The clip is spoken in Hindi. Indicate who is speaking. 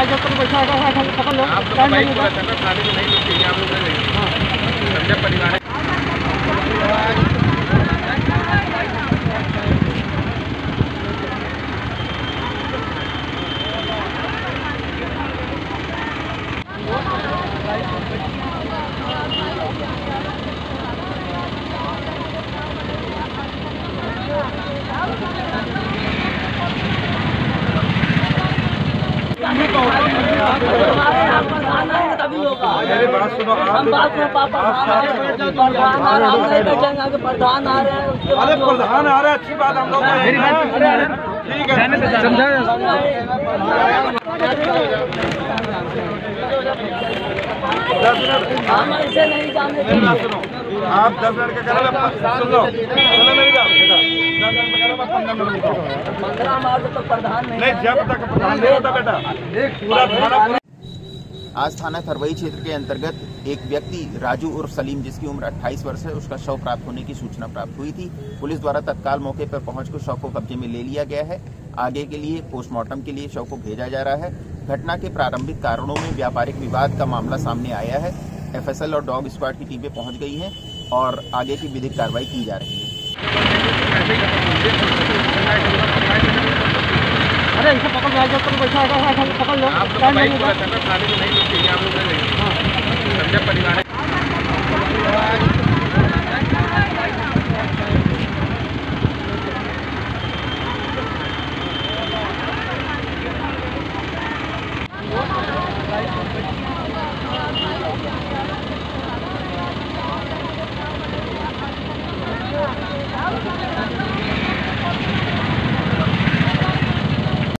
Speaker 1: पकड़ लो। आप तो भाई पूरा चक्कर थाने में नहीं लोग चाहिए, आप लोग नहीं समझे परिवार
Speaker 2: तभी होगा।
Speaker 1: मेरी बात सुनो,
Speaker 2: हम बात में पापा प्रधान आ रहे हैं।
Speaker 1: अरे प्रधान आ रहा है, अच्छी बात हम लोग ठीक है समझा।
Speaker 2: हम ऐसे नहीं जाने
Speaker 1: सुनो, आप 10 मिनट का करें, सुन लो मेरी बात, 15
Speaker 2: मार्च तो प्रधान
Speaker 1: नहीं, जब तक प्रधान नहीं होता बेटा पूरा थाना।
Speaker 3: आज थाना थरवई क्षेत्र के अंतर्गत एक व्यक्ति राजू उर्फ सलीम, जिसकी उम्र 28 वर्ष है, उसका शव प्राप्त होने की सूचना प्राप्त हुई थी। पुलिस द्वारा तत्काल मौके पर पहुंचकर शव को कब्जे में ले लिया गया है। आगे के लिए पोस्टमार्टम के लिए शव को भेजा जा रहा है। घटना के प्रारंभिक कारणों में व्यापारिक विवाद का मामला सामने आया है। एफएसएल और डॉग स्क्वाड की टीमें पहुंच गई हैं और आगे की विधिक कार्रवाई की जा रही है।
Speaker 1: अरे इसे पकड़ पकड़ लो। आप तो भाई पूरा चक्कर थाने में नहीं लोग चाहिए, आप लोग नहीं समझे परिवार